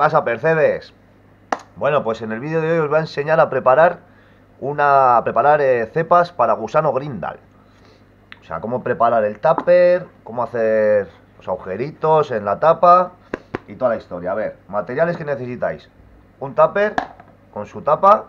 pasa, Percebes? Bueno, pues en el vídeo de hoy os voy a enseñar a preparar cepas para gusano Grindal. O sea, cómo preparar el tupper, cómo hacer los agujeritos en la tapa y toda la historia. A ver, materiales que necesitáis: un tupper con su tapa,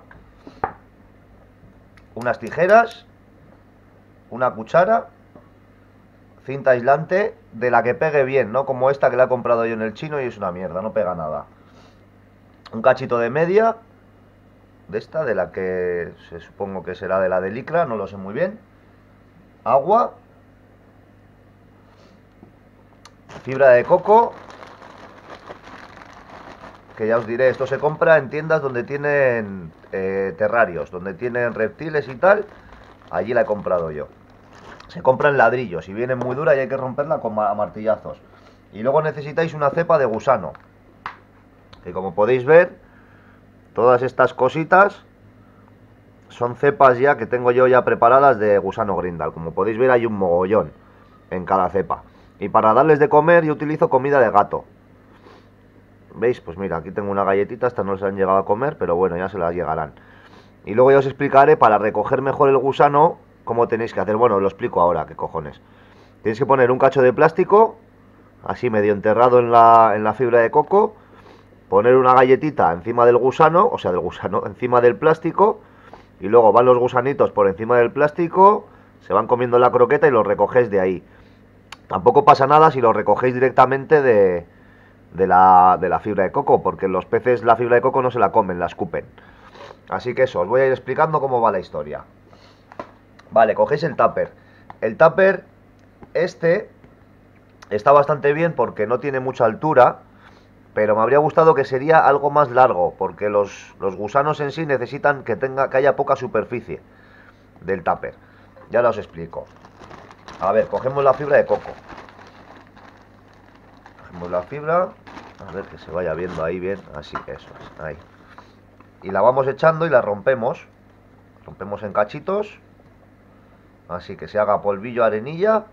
unas tijeras, una cuchara, cinta aislante de la que pegue bien, no como esta que la he comprado yo en el chino y es una mierda, no pega nada. Un cachito de media de esta, de la que se supongo que será de la de licra, no lo sé muy bien. Agua, fibra de coco, que ya os diré, esto se compra en tiendas donde tienen terrarios, donde tienen reptiles y tal. Allí la he comprado yo. Se compra en ladrillos y viene muy dura y hay que romperla con martillazos. Y luego necesitáis una cepa de gusano, que como podéis ver, todas estas cositas son cepas ya que tengo yo ya preparadas de gusano Grindal. Como podéis ver, hay un mogollón en cada cepa. Y para darles de comer yo utilizo comida de gato. ¿Veis? Pues mira, aquí tengo una galletita, estas no se han llegado a comer, pero bueno, ya se las llegarán. Y luego ya os explicaré para recoger mejor el gusano cómo tenéis que hacer. Bueno, lo explico ahora, qué cojones. Tenéis que poner un cacho de plástico, así medio enterrado en la fibra de coco, poner una galletita encima del gusano, o sea, del gusano, encima del plástico, y luego van los gusanitos por encima del plástico, se van comiendo la croqueta y los recogéis de ahí. Tampoco pasa nada si los recogéis directamente de la fibra de coco, porque los peces la fibra de coco no se la comen, la escupen. Así que eso, os voy a ir explicando cómo va la historia. Vale, cogéis el tupper. El tupper este está bastante bien porque no tiene mucha altura, pero me habría gustado que sería algo más largo, porque los gusanos en sí necesitan que haya poca superficie del tupper. Ya os explico. A ver, cogemos la fibra de coco. Cogemos la fibra, a ver que se vaya viendo ahí bien, así, eso es, ahí. Y la vamos echando y la rompemos. Rompemos en cachitos, así que se haga polvillo, arenilla.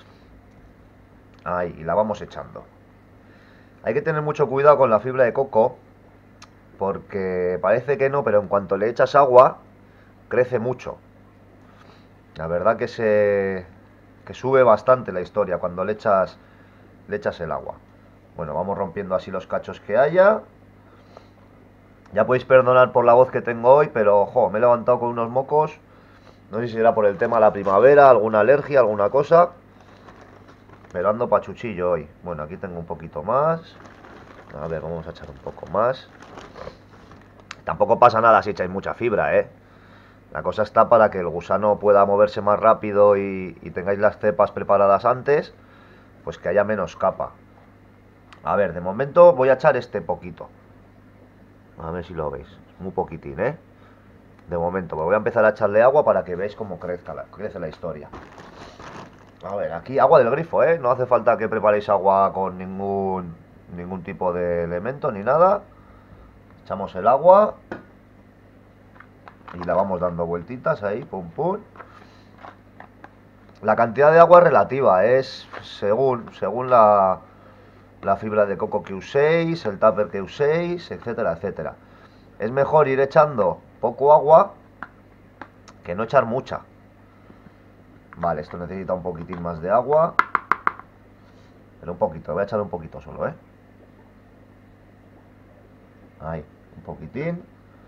Ahí, y la vamos echando. Hay que tener mucho cuidado con la fibra de coco, porque parece que no, pero en cuanto le echas agua, crece mucho. La verdad que sube bastante la historia cuando le echas el agua. Bueno, vamos rompiendo así los cachos que haya. Ya podéis perdonar por la voz que tengo hoy, pero ojo, me he levantado con unos mocos. No sé si será por el tema de la primavera, alguna alergia, alguna cosa. Pero ando pachuchillo hoy. Bueno, aquí tengo un poquito más. A ver, vamos a echar un poco más. Tampoco pasa nada si echáis mucha fibra, ¿eh? La cosa está para que el gusano pueda moverse más rápido y tengáis las cepas preparadas antes, pues que haya menos capa. A ver, de momento voy a echar este poquito. A ver si lo veis. Muy poquitín, ¿eh? De momento, voy a empezar a echarle agua para que veáis cómo crece la historia. A ver, aquí agua del grifo, ¿eh? No hace falta que preparéis agua con ningún tipo de elemento ni nada. Echamos el agua y la vamos dando vueltitas ahí, pum pum. La cantidad de agua es relativa, es según la fibra de coco que uséis, el tupper que uséis, etcétera, etcétera. Es mejor ir echando poco agua que no echar mucha. Vale, esto necesita un poquitín más de agua. Pero un poquito, voy a echar un poquito solo, ¿eh? Ahí, un poquitín.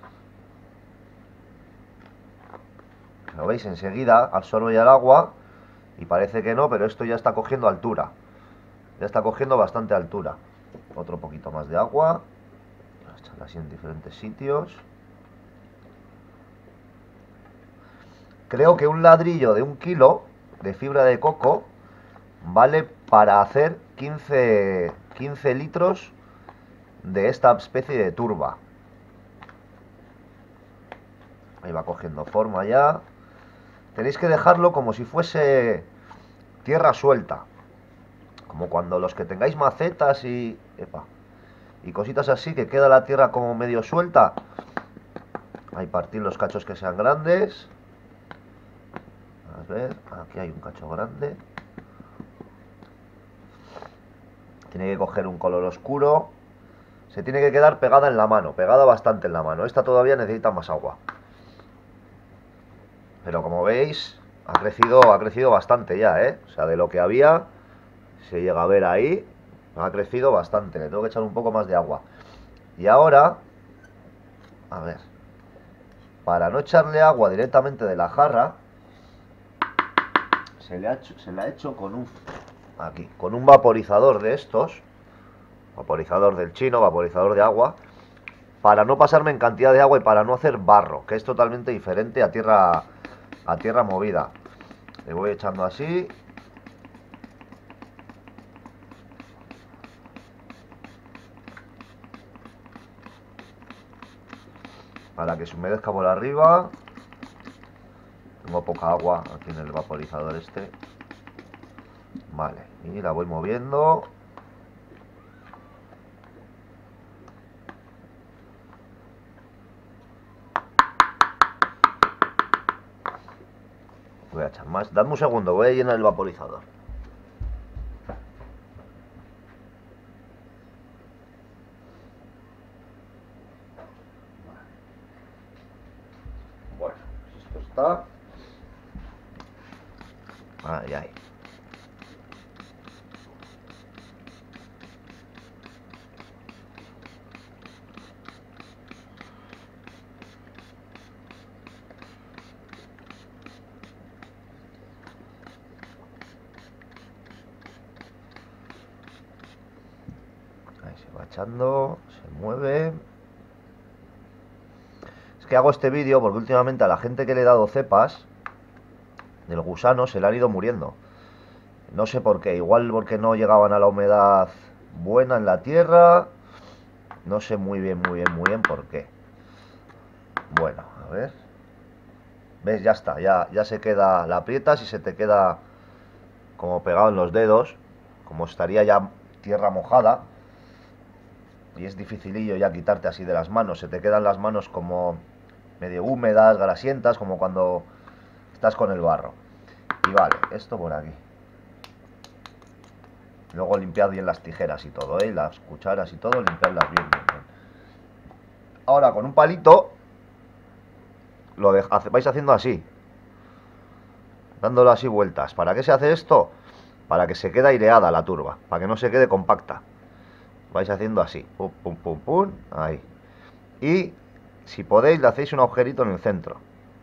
Lo veis, enseguida absorbe ya el agua. Y parece que no, pero esto ya está cogiendo altura. Ya está cogiendo bastante altura. Otro poquito más de agua. Vamos a echarla así en diferentes sitios. Creo que un ladrillo de 1 kilo de fibra de coco vale para hacer 15 litros de esta especie de turba. Ahí va cogiendo forma ya. Tenéis que dejarlo como si fuese tierra suelta. Como cuando los que tengáis macetas y cositas así, que queda la tierra como medio suelta. Ahí partir los cachos que sean grandes. A ver, aquí hay un cacho grande. Tiene que coger un color oscuro. se tiene que quedar pegada en la mano, pegada bastante en la mano. Esta todavía necesita más agua. Pero como veis, ha crecido bastante ya, ¿eh? O sea, de lo que había, se llega a ver ahí, ha crecido bastante. Le tengo que echar un poco más de agua. Y ahora, a ver, para no echarle agua directamente de la jarra, se le ha hecho con un vaporizador de estos, vaporizador del chino, vaporizador de agua, para no pasarme en cantidad de agua y para no hacer barro, que es totalmente diferente a tierra movida. Le voy echando así. Para que se humedezca por arriba. Tengo poca agua aquí en el vaporizador este. Vale, y la voy moviendo. Voy a echar más. Dadme un segundo, voy a llenar el vaporizador. Bueno, pues esto está. Ahí, ahí. Ahí se va echando, se mueve. Es que hago este vídeo porque últimamente a la gente que le he dado cepas del gusano se le han ido muriendo. No sé por qué, igual porque no llegaban a la humedad buena en la tierra. No sé muy bien por qué. Bueno, a ver. ¿Ves? Ya está, ya se queda, la aprietas y se te queda como pegado en los dedos, como estaría ya tierra mojada. Y es dificilillo ya quitarte así de las manos, se te quedan las manos como medio húmedas, grasientas, como cuando estás con el barro. Y vale, esto por aquí. Luego limpiad bien las tijeras y todo, ¿eh? Las cucharas y todo, limpiadlas bien. Ahora con un palito vais haciendo así, dándolo así vueltas. ¿Para qué se hace esto? Para que se quede aireada la turba, para que no se quede compacta. Vais haciendo así, pum, pum, pum, pum, ahí. Y si podéis le hacéis un agujerito en el centro.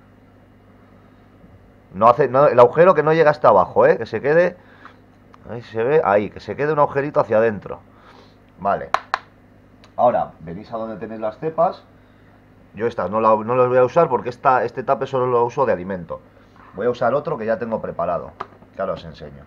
El agujero que no llega hasta abajo, que se quede, ahí se ve, ahí, que se quede un agujerito hacia adentro. Vale. Ahora, venís a donde tenéis las cepas. Yo estas no las voy a usar porque este tape solo lo uso de alimento. Voy a usar otro que ya tengo preparado, que ahora os enseño.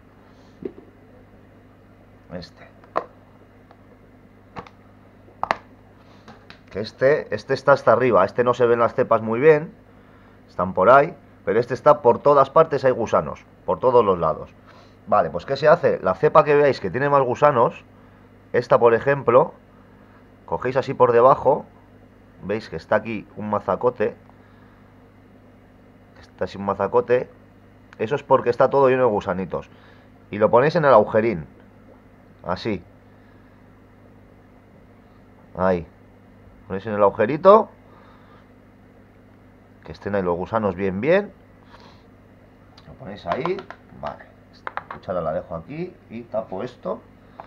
Que este está hasta arriba. Este no se ven las cepas muy bien, están por ahí, pero este está por todas partes, hay gusanos, por todos los lados. Vale, pues ¿qué se hace? La cepa que veáis que tiene más gusanos, esta por ejemplo, cogéis así por debajo, veis que está aquí un mazacote, está así un mazacote, eso es porque está todo lleno de gusanitos. Y lo ponéis en el agujerín, así, ahí, ponéis en el agujerito, que estén ahí los gusanos bien, lo ponéis ahí, vale, la cuchara la dejo aquí y tapo esto.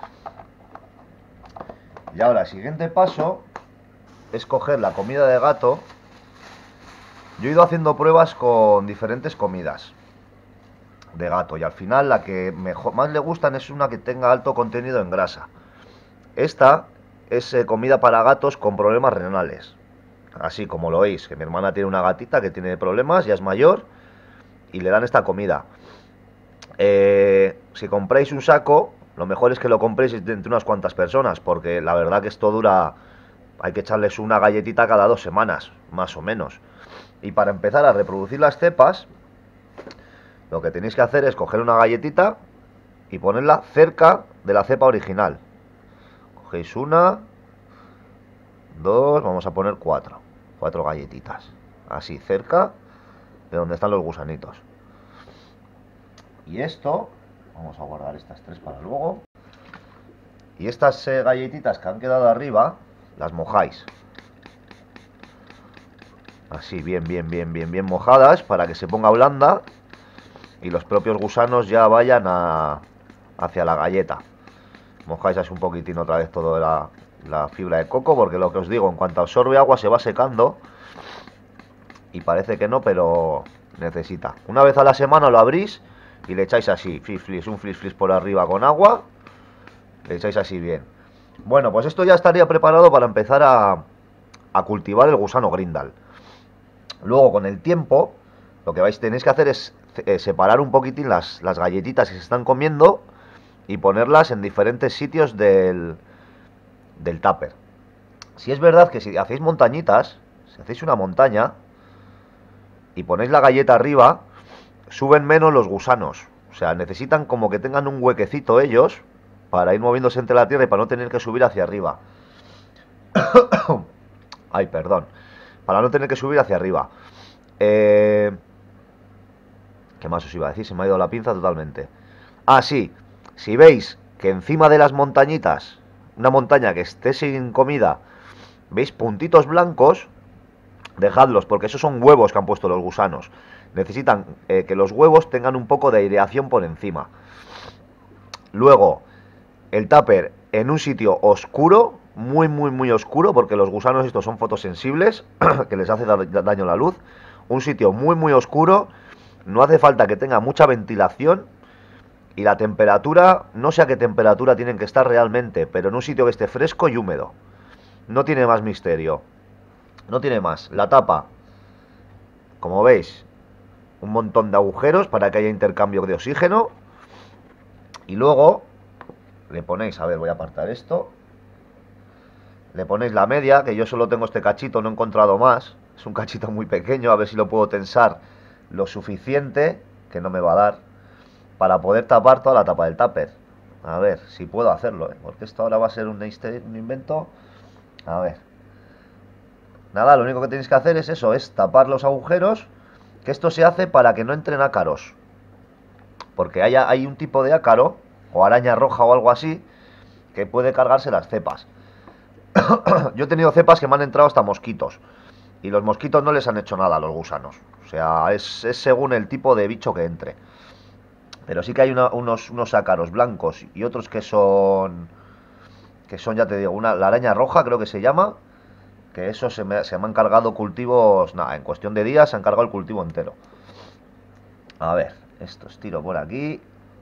Y ahora el siguiente paso es coger la comida de gato. Yo he ido haciendo pruebas con diferentes comidas de gato y al final la que más le gustan es una que tenga alto contenido en grasa. Esta es comida para gatos con problemas renales, así como lo oís, que mi hermana tiene una gatita que tiene problemas, ya es mayor, y le dan esta comida. Si compráis un saco, lo mejor es que lo compréis entre unas cuantas personas, porque la verdad que esto dura, hay que echarles una galletita cada 2 semanas, más o menos. Y para empezar a reproducir las cepas, lo que tenéis que hacer es coger una galletita y ponerla cerca de la cepa original. Cogéis una, dos, vamos a poner cuatro galletitas, así cerca de donde están los gusanitos. Y esto, vamos a guardar estas 3 para luego. Y estas galletitas que han quedado arriba, las mojáis. Así, bien mojadas para que se ponga blanda y los propios gusanos ya vayan hacia la galleta. Mojáis así un poquitín otra vez toda la fibra de coco, porque lo que os digo, en cuanto absorbe agua se va secando y parece que no, pero necesita. Una vez a la semana lo abrís y le echáis así, un flis por arriba con agua, le echáis así bien. Bueno, pues esto ya estaría preparado para empezar a cultivar el gusano Grindal. Luego, con el tiempo, lo que tenéis que hacer es separar un poquitín las galletitas que se están comiendo y ponerlas en diferentes sitios del tupper. Si es verdad que si hacéis montañitas, si hacéis una montaña y ponéis la galleta arriba, suben menos los gusanos. O sea, necesitan como que tengan un huequecito ellos para ir moviéndose entre la tierra y para no tener que subir hacia arriba. Ay, perdón. Para no tener que subir hacia arriba. ¿Qué más os iba a decir? Se me ha ido la pinza totalmente. Ah, sí. Si veis que encima de las montañitas, una montaña que esté sin comida, veis puntitos blancos, dejadlos, porque esos son huevos que han puesto los gusanos. Necesitan que los huevos tengan un poco de aireación por encima. Luego, el tupper en un sitio oscuro, muy oscuro, porque los gusanos estos son fotosensibles, que les hace daño la luz. Un sitio muy oscuro, no hace falta que tenga mucha ventilación y la temperatura, no sé a qué temperatura tienen que estar realmente, pero en un sitio que esté fresco y húmedo. No tiene más misterio. No tiene más. La tapa, como veis, un montón de agujeros para que haya intercambio de oxígeno. Y luego le ponéis, a ver, voy a apartar esto. Le ponéis la media, que yo solo tengo este cachito, no he encontrado más. Es un cachito muy pequeño, a ver si lo puedo tensar lo suficiente, que no me va a dar, para poder tapar toda la tapa del tupper. A ver si puedo hacerlo, porque esto ahora va a ser un invento. A ver. Nada, lo único que tenéis que hacer es eso, es tapar los agujeros, que esto se hace para que no entren ácaros. Porque hay un tipo de ácaro, o araña roja o algo así, que puede cargarse las cepas. Yo he tenido cepas que me han entrado hasta mosquitos. Y los mosquitos no les han hecho nada a los gusanos. O sea, es según el tipo de bicho que entre. Pero sí que hay unos ácaros blancos y otros que son, ya te digo, la araña roja creo que se llama. Que eso se me han cargado cultivos, nada, en cuestión de días se han cargado el cultivo entero. A ver, esto estiro por aquí.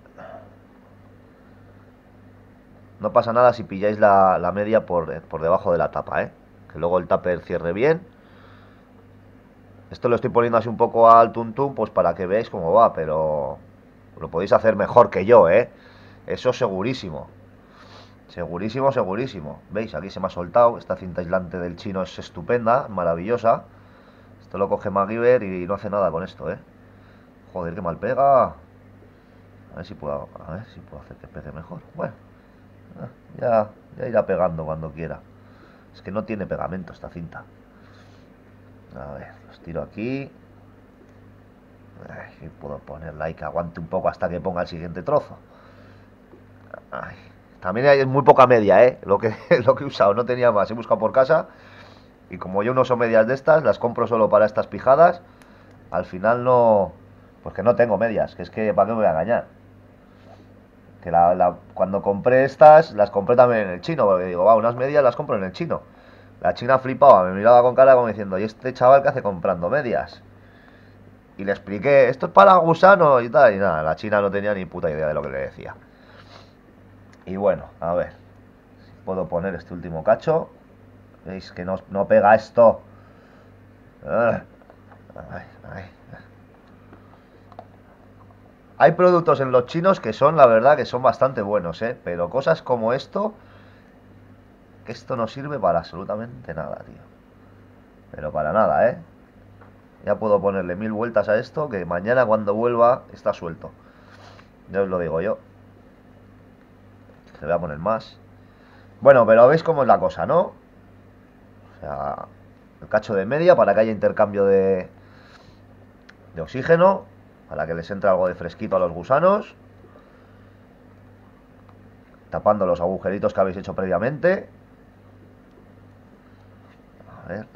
No pasa nada si pilláis la media por debajo de la tapa, que luego el tupper cierre bien. Esto lo estoy poniendo así un poco al tuntún, pues para que veáis cómo va, pero lo podéis hacer mejor que yo, eso segurísimo. Segurísimo. ¿Veis? Aquí se me ha soltado. Esta cinta aislante del chino es estupenda, maravillosa. Esto lo coge MacGyver y no hace nada con esto, Joder, qué mal pega. A ver si puedo hacer que pegue mejor. Bueno, ya irá pegando cuando quiera. Es que no tiene pegamento esta cinta. A ver, los tiro aquí. Ay, puedo ponerla ahí que aguante un poco hasta que ponga el siguiente trozo. Ay. También hay muy poca media, lo que he usado, no tenía más. He buscado por casa y como yo no uso medias de estas, las compro solo para estas pijadas. Al final no, pues que no tengo medias, que es que para qué me voy a engañar. Que cuando compré estas, las compré también en el chino, porque digo, va, unas medias las compro en el chino. La china flipaba, me miraba con cara como diciendo, ¿y este chaval qué hace comprando medias? Y le expliqué, esto es para gusano y tal, y nada, la china no tenía ni puta idea de lo que le decía. Y bueno, a ver si puedo poner este último cacho. ¿Veis que no pega esto? Hay productos en los chinos que son, la verdad, que son bastante buenos, pero cosas como esto, que esto no sirve para absolutamente nada, tío. Pero para nada, Ya puedo ponerle 1000 vueltas a esto, que mañana cuando vuelva está suelto. Ya os lo digo yo. Le voy a poner más. Bueno, pero veis cómo es la cosa, ¿no? O sea, el cacho de media para que haya intercambio de oxígeno, para que les entre algo de fresquito a los gusanos, tapando los agujeritos que habéis hecho previamente. A ver.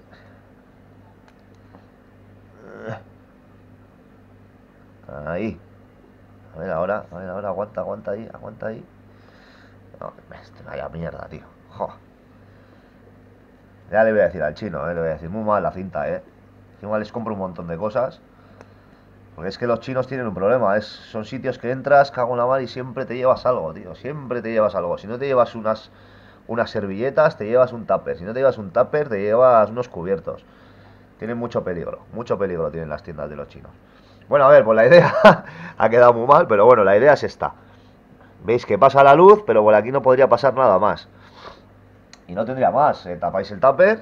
Ahí. A ver ahora, aguanta, aguanta ahí, aguanta ahí. No, vaya mierda, tío. Jo. Ya le voy a decir al chino, le voy a decir, muy mal la cinta, Igual les compro un montón de cosas. Porque es que los chinos tienen un problema, son sitios que entras, cago en la mar y siempre te llevas algo, tío. Siempre te llevas algo. Si no te llevas unas servilletas, te llevas un tupper. Si no te llevas un tupper, te llevas unos cubiertos. Tienen mucho peligro tienen las tiendas de los chinos. Bueno, a ver, pues la idea ha quedado muy mal, pero bueno, la idea es esta. Veis que pasa la luz, pero por aquí no podría pasar nada más. Y no tendría más. Tapáis el tupper.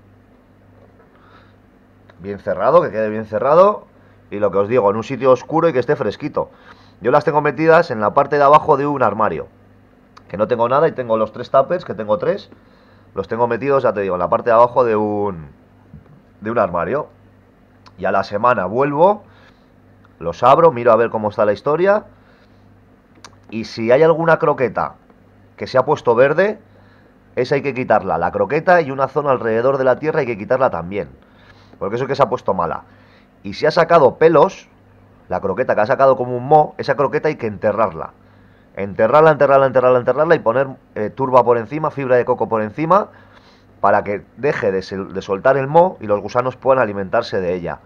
Bien cerrado, que quede bien cerrado. Y lo que os digo, en un sitio oscuro y que esté fresquito. Yo las tengo metidas en la parte de abajo de un armario. Que no tengo nada y tengo los 3 tuppers, que tengo 3. Los tengo metidos, ya te digo, en la parte de abajo de un armario. Y a la semana vuelvo, los abro, miro a ver cómo está la historia. Y si hay alguna croqueta que se ha puesto verde, esa hay que quitarla. La croqueta y una zona alrededor de la tierra hay que quitarla también. Porque eso es que se ha puesto mala. Y si ha sacado pelos, la croqueta que ha sacado como un moho, esa croqueta hay que enterrarla. Enterrarla y poner turba por encima, fibra de coco por encima, para que deje de soltar el moho y los gusanos puedan alimentarse de ella.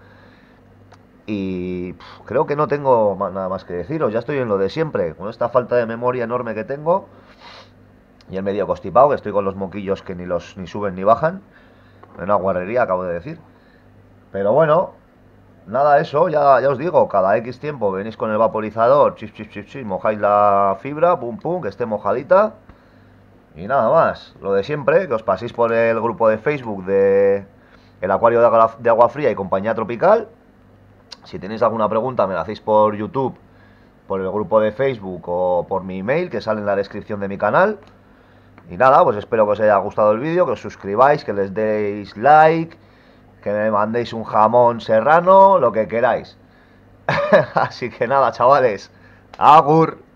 Y creo que no tengo nada más que deciros, ya estoy en lo de siempre, con esta falta de memoria enorme que tengo y el medio constipado, que estoy con los moquillos que ni suben ni bajan, en una guarrería acabo de decir. Pero bueno, nada, eso, ya os digo, cada X tiempo venís con el vaporizador, mojáis la fibra, pum pum, que esté mojadita. Y nada más, lo de siempre, que os paséis por el grupo de Facebook de el acuario de agua fría y compañía tropical. Si tenéis alguna pregunta me la hacéis por YouTube, por el grupo de Facebook o por mi email que sale en la descripción de mi canal. Y nada, pues espero que os haya gustado el vídeo, que os suscribáis, que les deis like, que me mandéis un jamón serrano, lo que queráis. Así que nada, chavales, agur.